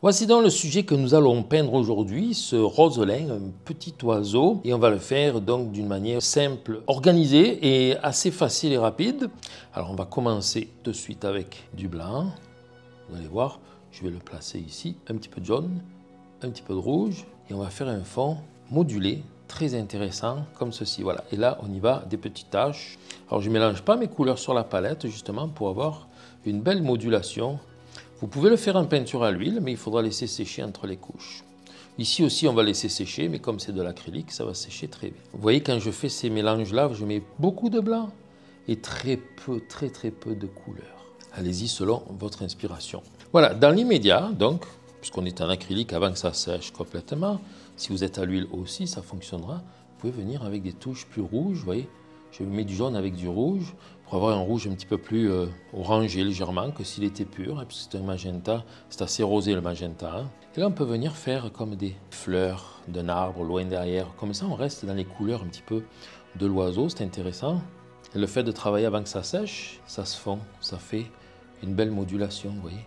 Voici donc le sujet que nous allons peindre aujourd'hui, ce roselin, un petit oiseau, et on va le faire donc d'une manière simple, organisée et assez facile et rapide. Alors on va commencer de suite avec du blanc. Vous allez voir, je vais le placer ici, un petit peu de jaune, un petit peu de rouge, et on va faire un fond modulé, très intéressant, comme ceci. Voilà. Et là, on y va, des petites taches. Alors je ne mélange pas mes couleurs sur la palette, justement, pour avoir une belle modulation. Vous pouvez le faire en peinture à l'huile, mais il faudra laisser sécher entre les couches. Ici aussi, on va laisser sécher, mais comme c'est de l'acrylique, ça va sécher très vite. Vous voyez, quand je fais ces mélanges-là, je mets beaucoup de blanc et très peu de couleurs. Allez-y selon votre inspiration. Voilà, dans l'immédiat, donc, puisqu'on est en acrylique avant que ça sèche complètement, si vous êtes à l'huile aussi, ça fonctionnera. Vous pouvez venir avec des touches plus rouges, vous voyez. Je mets du jaune avec du rouge pour avoir un rouge un petit peu plus orangé légèrement que s'il était pur, hein, parce que c'est un magenta, c'est assez rosé le magenta. Hein. Et là, on peut venir faire comme des fleurs d'un arbre loin derrière. Comme ça, on reste dans les couleurs un petit peu de l'oiseau, c'est intéressant. Et le fait de travailler avant que ça sèche, ça se fond, ça fait une belle modulation, vous voyez.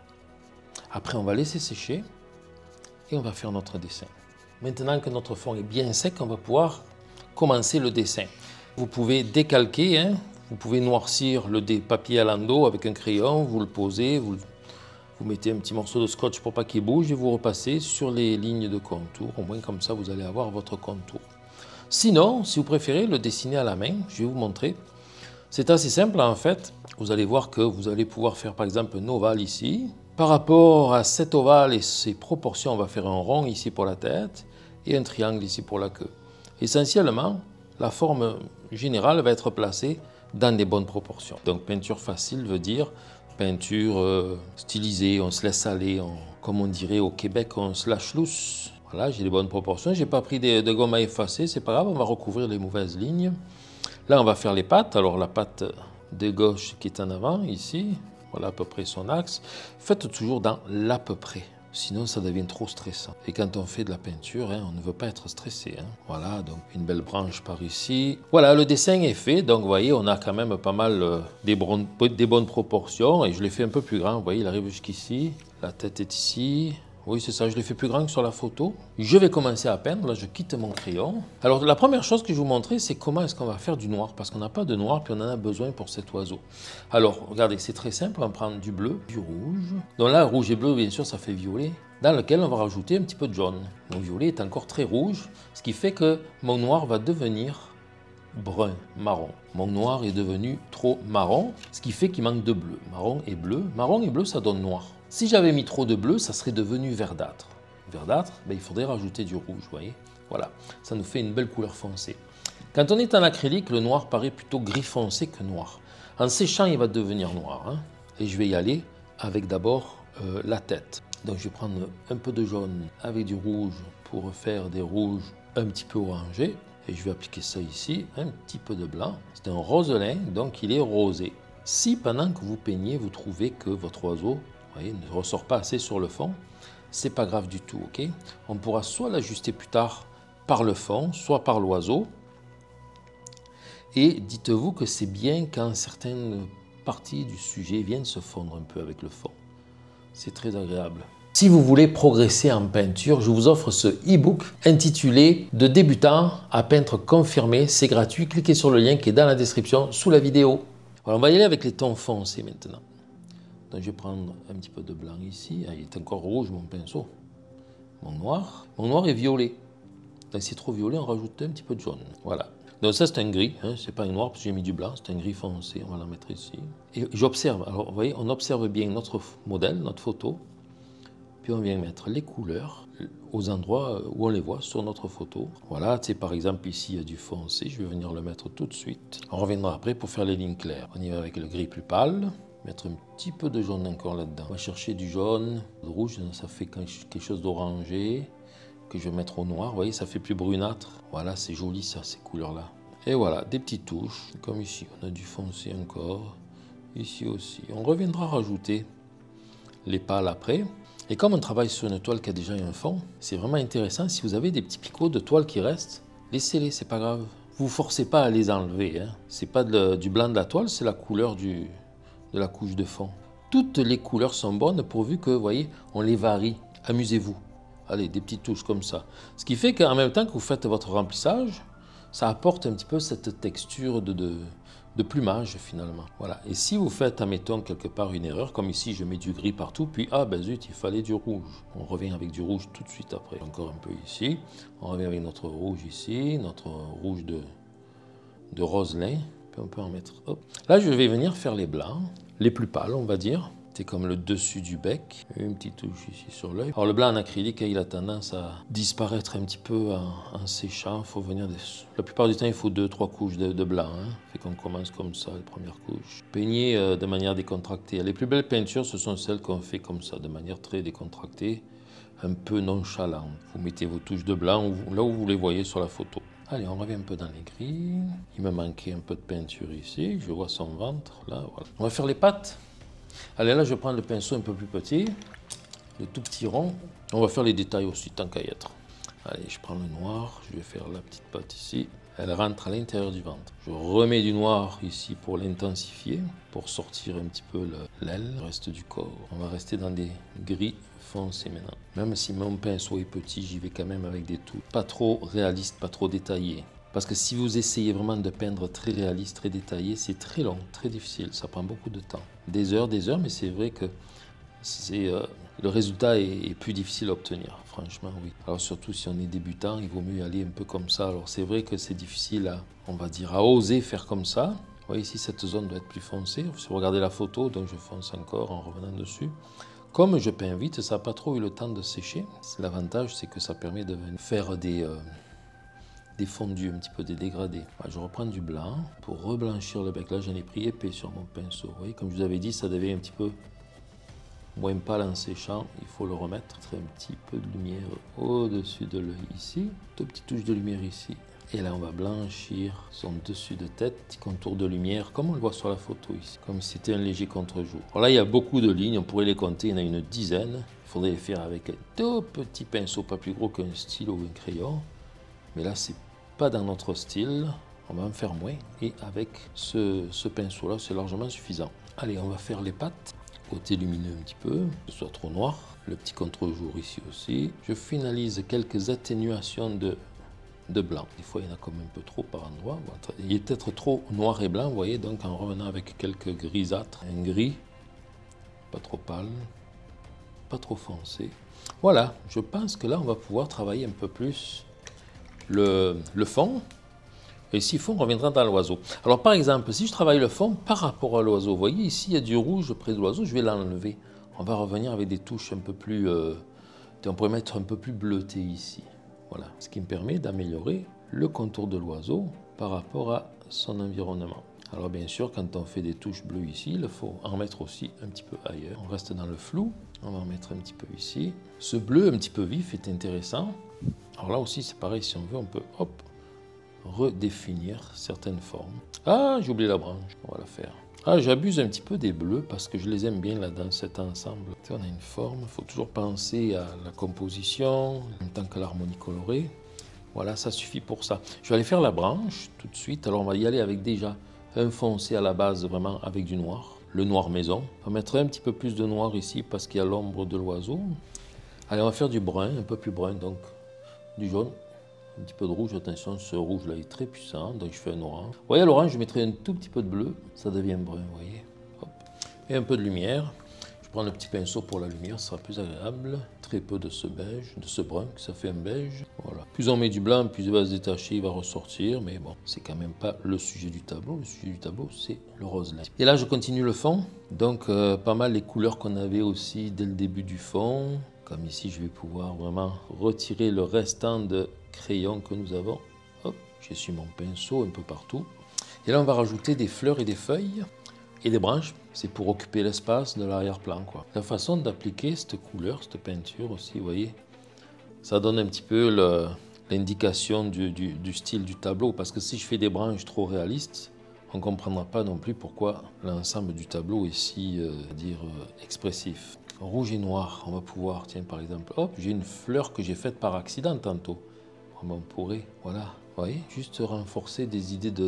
Après, on va laisser sécher et on va faire notre dessin. Maintenant que notre fond est bien sec, on va pouvoir commencer le dessin. Vous pouvez décalquer, hein, vous pouvez noircir le papier à l'endo avec un crayon, vous le posez, vous mettez un petit morceau de scotch pour pas qu'il bouge et vous repassez sur les lignes de contour. Au moins comme ça, vous allez avoir votre contour. Sinon, si vous préférez le dessiner à la main, je vais vous montrer. C'est assez simple en fait. Vous allez voir que vous allez pouvoir faire par exemple un ovale ici. Par rapport à cet ovale et ses proportions, on va faire un rond ici pour la tête et un triangle ici pour la queue. Essentiellement, la forme générale va être placée dans des bonnes proportions. Donc peinture facile veut dire peinture stylisée, on se laisse aller, comme on dirait au Québec, on se lâche loose. Voilà, j'ai les bonnes proportions, j'ai pas pris de gomme à effacer, c'est pas grave, on va recouvrir les mauvaises lignes. Là on va faire les pattes, alors la patte de gauche qui est en avant ici, voilà à peu près son axe. Faites toujours dans l'à peu près. Sinon, ça devient trop stressant. Et quand on fait de la peinture, hein, on ne veut pas être stressé. Hein. Voilà, donc une belle branche par ici. Voilà, le dessin est fait. Donc, vous voyez, on a quand même pas mal des bonnes proportions. Et je l'ai fait un peu plus grand. Vous voyez, il arrive jusqu'ici. La tête est ici. Oui, c'est ça, je l'ai fait plus grand que sur la photo. Je vais commencer à peindre. Là, je quitte mon crayon. Alors, la première chose que je vais vous montrer, c'est comment est-ce qu'on va faire du noir. Parce qu'on n'a pas de noir, puis on en a besoin pour cet oiseau. Alors, regardez, c'est très simple. On va prendre du bleu, du rouge. Donc là, rouge et bleu, bien sûr, ça fait violet. Dans lequel on va rajouter un petit peu de jaune. Mon violet est encore très rouge, ce qui fait que mon noir va devenir brun, marron. Mon noir est devenu trop marron, ce qui fait qu'il manque de bleu. Marron et bleu. Marron et bleu, ça donne noir. Si j'avais mis trop de bleu, ça serait devenu verdâtre. Verdâtre, ben, il faudrait rajouter du rouge, vous voyez. Voilà, ça nous fait une belle couleur foncée. Quand on est en acrylique, le noir paraît plutôt gris foncé que noir. En séchant, il va devenir noir. Hein. Et je vais y aller avec d'abord la tête. Donc je vais prendre un peu de jaune avec du rouge pour faire des rouges un petit peu orangés. Et je vais appliquer ça ici, un petit peu de blanc. C'est un roselin, donc il est rosé. Si pendant que vous peignez, vous trouvez que votre oiseau, voyez, ne ressort pas assez sur le fond, c'est pas grave du tout, ok? On pourra soit l'ajuster plus tard par le fond, soit par l'oiseau. Et dites-vous que c'est bien quand certaines parties du sujet viennent se fondre un peu avec le fond. C'est très agréable. Si vous voulez progresser en peinture, je vous offre ce e-book intitulé « De débutant à peintre confirmé ». C'est gratuit, cliquez sur le lien qui est dans la description sous la vidéo. Alors, on va y aller avec les tons foncés maintenant. Donc, je vais prendre un petit peu de blanc ici. Ah, il est encore rouge mon pinceau. Mon noir est violet. Donc, c'est trop violet, on rajoute un petit peu de jaune. Voilà. Donc ça c'est un gris, hein, c'est pas un noir parce que j'ai mis du blanc, c'est un gris foncé, on va la mettre ici. Et j'observe, alors vous voyez, on observe bien notre modèle, notre photo, puis on vient mettre les couleurs aux endroits où on les voit sur notre photo. Voilà, tu sais, par exemple ici il y a du foncé, je vais venir le mettre tout de suite. On reviendra après pour faire les lignes claires. On y va avec le gris plus pâle, mettre un petit peu de jaune encore là-dedans. On va chercher du jaune, du rouge, ça fait quelque chose d'orangé, que je vais mettre au noir, vous voyez, ça fait plus brunâtre. Voilà, c'est joli ça, ces couleurs-là. Et voilà, des petites touches, comme ici, on a du foncé encore, ici aussi. On reviendra rajouter les pâles après. Et comme on travaille sur une toile qui a déjà un fond, c'est vraiment intéressant, si vous avez des petits picots de toile qui restent, laissez-les, c'est pas grave. Vous ne forcez pas à les enlever, hein. C'est pas du blanc de la toile, c'est la couleur de la couche de fond. Toutes les couleurs sont bonnes pourvu que, vous voyez, on les varie. Amusez-vous. Allez, des petites touches comme ça. Ce qui fait qu'en même temps que vous faites votre remplissage, ça apporte un petit peu cette texture de plumage finalement. Voilà. Et si vous faites, admettons, quelque part une erreur, comme ici je mets du gris partout, puis ah ben zut, il fallait du rouge. On revient avec du rouge tout de suite après. Encore un peu ici. On revient avec notre rouge ici, notre rouge de rosselin. Puis on peut en mettre. Hop. Là, je vais venir faire les blancs, les plus pâles, on va dire. C'est comme le dessus du bec, une petite touche ici sur l'œil. Alors le blanc en acrylique, il a tendance à disparaître un petit peu en séchant. Il faut venir La plupart du temps, il faut 2-3 couches de blanc. Hein. Fait qu'on commence comme ça, les premières couches. Peigner de manière décontractée. Les plus belles peintures, ce sont celles qu'on fait comme ça, de manière très décontractée, un peu nonchalante. Vous mettez vos touches de blanc là où vous les voyez sur la photo. Allez, on revient un peu dans les gris. Il me manquait un peu de peinture ici. Je vois son ventre, là, voilà. On va faire les pattes. Allez, là, je prends le pinceau un peu plus petit, le tout petit rond. On va faire les détails aussi, tant qu'à y être. Allez, je prends le noir, je vais faire la petite patte ici. Elle rentre à l'intérieur du ventre. Je remets du noir ici pour l'intensifier, pour sortir un petit peu l'aile, le reste du corps. On va rester dans des gris foncés maintenant. Même si mon pinceau est petit, j'y vais quand même avec des touches pas trop réalistes, pas trop détaillées. Parce que si vous essayez vraiment de peindre très réaliste, très détaillé, c'est très long, très difficile, ça prend beaucoup de temps. Des heures, mais c'est vrai que le résultat est plus difficile à obtenir, franchement, oui. Alors surtout si on est débutant, il vaut mieux y aller un peu comme ça. Alors c'est vrai que c'est difficile on va dire, à oser faire comme ça. Vous voyez ici, cette zone doit être plus foncée. Si vous regardez la photo, donc je fonce encore en revenant dessus. Comme je peins vite, ça n'a pas trop eu le temps de sécher. L'avantage, c'est que ça permet de faire des fondus, un petit peu des dégradés. Je reprends du blanc pour reblanchir le bec. Là, j'en ai pris épais sur mon pinceau. Vous voyez, comme je vous avais dit, ça devait un petit peu moins pâle en séchant. Il faut le remettre. Un petit peu de lumière au-dessus de l'œil ici. Deux petites touches de lumière ici. Et là, on va blanchir son dessus de tête, petit contour de lumière, comme on le voit sur la photo ici, comme si c'était un léger contre-jour. Alors là, il y a beaucoup de lignes, on pourrait les compter, il y en a une dizaine. Il faudrait les faire avec un tout petit pinceau, pas plus gros qu'un stylo ou un crayon. Mais là, c'est pas dans notre style, on va en faire moins. Et avec ce pinceau-là, c'est largement suffisant. Allez, on va faire les pattes. Côté lumineux un petit peu, que ce soit trop noir. Le petit contre-jour ici aussi. Je finalise quelques atténuations de blanc. Des fois, il y en a comme un peu trop par endroit. Il est peut-être trop noir et blanc, vous voyez. Donc, en revenant avec quelques grisâtres, un gris, pas trop pâle, pas trop foncé. Voilà, je pense que là, on va pouvoir travailler un peu plus le fond. Et s'il faut, on reviendra dans l'oiseau. Alors, par exemple, si je travaille le fond par rapport à l'oiseau, vous voyez, ici, il y a du rouge près de l'oiseau, je vais l'enlever. On va revenir avec des touches un peu plus... on pourrait mettre un peu plus bleuté ici. Voilà, ce qui me permet d'améliorer le contour de l'oiseau par rapport à son environnement. Alors bien sûr, quand on fait des touches bleues ici, il faut en mettre aussi un petit peu ailleurs. On reste dans le flou, on va en mettre un petit peu ici. Ce bleu un petit peu vif est intéressant. Alors là aussi, c'est pareil, si on veut, on peut hop, redéfinir certaines formes. Ah, j'ai oublié la branche, on va la faire. Ah, j'abuse un petit peu des bleus parce que je les aime bien là dans cet ensemble. On a une forme, il faut toujours penser à la composition en tant que l'harmonie colorée. Voilà, ça suffit pour ça. Je vais aller faire la branche tout de suite. Alors on va y aller avec déjà un foncé à la base, vraiment avec du noir. Le noir maison. On va mettre un petit peu plus de noir ici parce qu'il y a l'ombre de l'oiseau. Allez, on va faire du brun, un peu plus brun, donc du jaune. Un petit peu de rouge, attention, ce rouge-là est très puissant, donc je fais un orange. Vous voyez, à l'orange, je mettrai un tout petit peu de bleu, ça devient brun, vous voyez. Hop. Et un peu de lumière. Je prends le petit pinceau pour la lumière, ça sera plus agréable. Très peu de ce beige, de ce brun, que ça fait un beige. Voilà. Plus on met du blanc, plus il va se détacher, il va ressortir, mais bon, c'est quand même pas le sujet du tableau. Le sujet du tableau, c'est le rose là. Et là, je continue le fond. Donc, pas mal les couleurs qu'on avait aussi dès le début du fond. Comme ici, je vais pouvoir vraiment retirer le restant de crayon que nous avons. Hop, j'essuie mon pinceau un peu partout. Et là, on va rajouter des fleurs et des feuilles et des branches. C'est pour occuper l'espace de l'arrière-plan, quoi. La façon d'appliquer cette couleur, cette peinture aussi, vous voyez, ça donne un petit peu l'indication du style du tableau. Parce que si je fais des branches trop réalistes, on ne comprendra pas non plus pourquoi l'ensemble du tableau est si, expressif. Rouge et noir, on va pouvoir, tiens par exemple, hop, j'ai une fleur que j'ai faite par accident tantôt. On pourrait, voilà, vous voyez, juste renforcer des idées de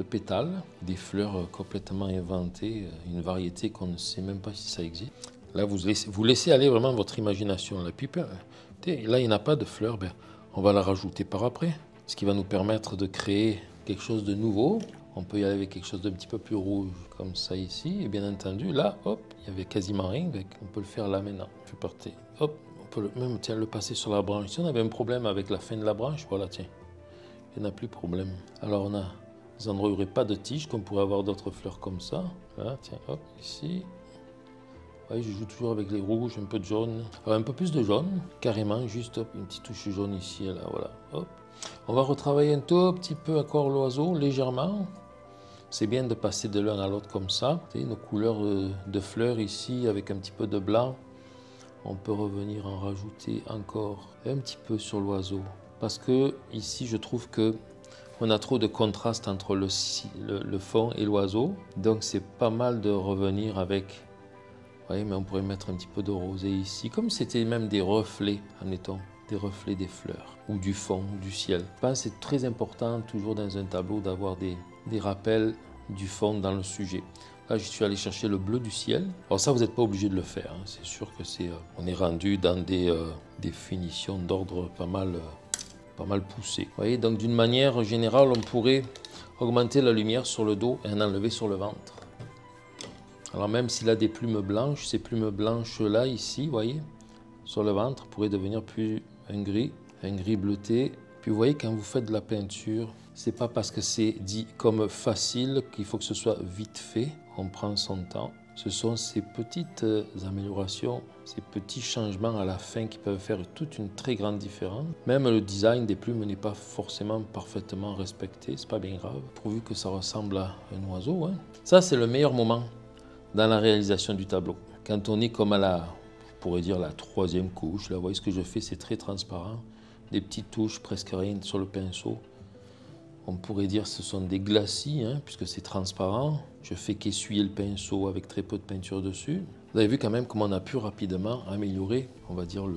de pétales, des fleurs complètement inventées, une variété qu'on ne sait même pas si ça existe. Là, vous laissez aller vraiment votre imagination. La pipe, là, il n'y a pas de fleurs, ben, on va la rajouter par après, ce qui va nous permettre de créer quelque chose de nouveau. On peut y aller avec quelque chose d'un petit peu plus rouge, comme ça ici. Et bien entendu, là, hop, il n'y avait quasiment rien. On peut le faire là maintenant. Je vais partir. Hop, on peut même tiens, le passer sur la branche. Si on avait un problème avec la fin de la branche, voilà, tiens, il n'y en a plus de problème. Alors, on a des endroits où il n'y aurait pas de tige, comme pourrait avoir d'autres fleurs comme ça. Là, tiens, hop, ici. Oui, je joue toujours avec les rouges, un peu de jaune. Alors, un peu plus de jaune, carrément, juste hop, une petite touche jaune ici et là, voilà. Hop. On va retravailler un tout petit peu encore l'oiseau, légèrement. C'est bien de passer de l'un à l'autre comme ça. Vous voyez, nos couleurs de fleurs ici, avec un petit peu de blanc. On peut revenir en rajouter encore un petit peu sur l'oiseau. Parce que ici, je trouve que on a trop de contraste entre le fond et l'oiseau. Donc, c'est pas mal de revenir avec... Vous voyez, mais on pourrait mettre un petit peu de rosé ici. Comme c'était même des reflets, admettons. Des reflets des fleurs ou du fond, du ciel. Je pense que c'est très important toujours dans un tableau d'avoir des rappels du fond dans le sujet. Là, je suis allé chercher le bleu du ciel. Alors ça, vous n'êtes pas obligé de le faire. Hein. C'est sûr que on est rendu dans des finitions d'ordre pas mal poussées. Vous voyez, donc d'une manière générale, on pourrait augmenter la lumière sur le dos et en enlever sur le ventre. Alors même s'il a des plumes blanches, ces plumes blanches là, ici, vous voyez, sur le ventre, pourraient devenir plus un gris bleuté. Puis vous voyez, quand vous faites de la peinture, c'est pas parce que c'est dit comme facile qu'il faut que ce soit vite fait. On prend son temps. Ce sont ces petites améliorations, ces petits changements à la fin qui peuvent faire toute une très grande différence. Même le design des plumes n'est pas forcément parfaitement respecté, c'est pas bien grave, pourvu que ça ressemble à un oiseau. Hein. Ça, c'est le meilleur moment dans la réalisation du tableau. Quand on est comme à on pourrait dire la troisième couche, là, vous voyez ce que je fais, c'est très transparent. Des petites touches, presque rien sur le pinceau. On pourrait dire que ce sont des glacis, hein, puisque c'est transparent. Je fais qu'essuyer le pinceau avec très peu de peinture dessus. Vous avez vu quand même comment on a pu rapidement améliorer, on va dire,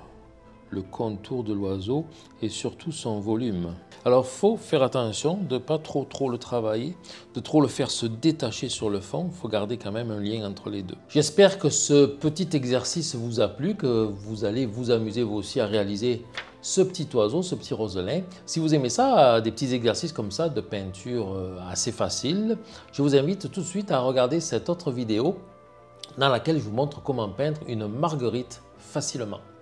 le contour de l'oiseau et surtout son volume. Alors, il faut faire attention de ne pas trop le travailler, de trop le faire se détacher sur le fond. Il faut garder quand même un lien entre les deux. J'espère que ce petit exercice vous a plu, que vous allez vous amuser vous aussi à réaliser ce petit oiseau, ce petit roselin. Si vous aimez ça, des petits exercices comme ça de peinture assez faciles, je vous invite tout de suite à regarder cette autre vidéo dans laquelle je vous montre comment peindre une marguerite facilement.